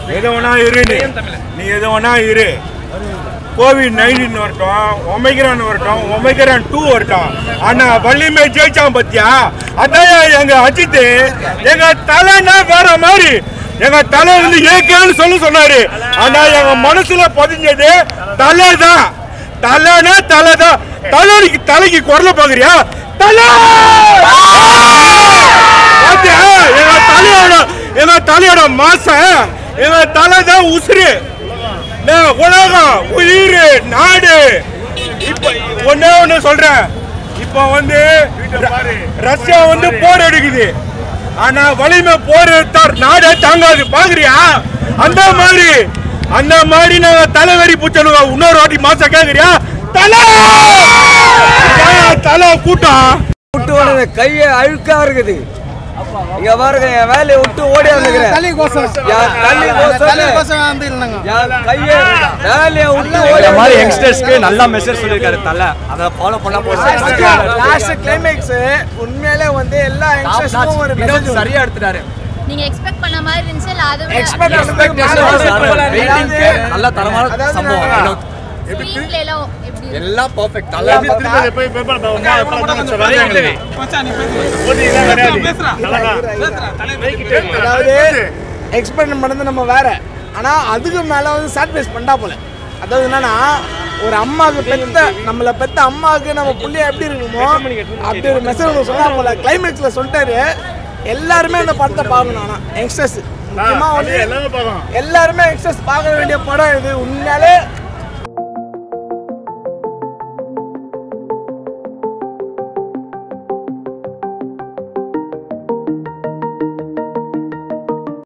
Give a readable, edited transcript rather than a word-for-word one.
எது வேணா இரு, நீ எது வேணா இரு. கோவிட்-19 வரட்டும், ஒமைக்ரான் வரட்டும், ஒமைக்ரான் 2 வரட்டும், ஆனா வள்ளிமை ஜெயிச்சான் பத்தியா? அதான் எங்க அஜித் எங்க தலைன்னா வேற மாதிரி. எங்க தலை வந்து ஏகேன்னு சொன்னாரு. ஆனா எங்க மனசுல பதிஞ்சது தலைதான். தலைனா தலைதான். தலைக்கு குரல பாக்குறியா? தலை எங்க தலையோட மாசம். எங்க தலைதான் உசுறு. உலகம், உயிர், நாடு. இப்ப ஒண்ணு சொல்றேன். இப்ப வந்து ரஷ்யா வந்து போர் எடுக்குது. ஆனா வலிமை போர் எடுத்தார் நாடே தாங்காது. பாக்குறியா? அந்த மாதிரி நாங்க தலைவரி பூச்சலுங்க. இன்னொரு வாட்டி மாசம் கேக்குறியா? தலை கூட்டம் கைய அழுக்கா இருக்குது. இங்க பாருங்க, என் வேலையை விட்டு ஓடி வந்துக்கிறேன். நல்ல மெசேஜ் சொல்லிருக்காரு தலை. அதை ஃபாலோ பண்ணா போதும். கிளைமேக்ஸ் உண்மையிலே வந்து எல்லா யங்ஸ்டர்ஸ்க்கும் ஒரு மெசேஜ் சரியா எடுத்துட்டாரு. நீங்க எக்ஸ்பெக்ட் பண்ண மாதிரி இருந்துச்சு இல்ல? அது நல்ல தரமான சம்பவம். எல்லாம் பெர்ஃபெக்ட். எக்ஸ்பெக்ட் பண்ணது நம்ம வேற. ஆனா அதுக்கு மேல வந்து சாட்டிஸ்ஃபை பண்ணா போல. அதாவது என்னன்னா, ஒரு அம்மாவுக்கு நம்மளை பெத்த அம்மாவுக்கு நம்ம பிள்ளைய எப்படி இருக்கணுமோ அப்படி ஒரு மெசேஜ் சொன்னா போல. கிளைமேக்ஸ்ல சொல்லிட்டாரு. எல்லாருமே அந்த படத்தை பார்க்கணும். ஆனா யங்ஸ்டர்ஸ் முக்கியமா வந்து எல்லாருமே யங்ஸ்டர்ஸ் பார்க்க வேண்டிய படம் இது. உண்மையாலே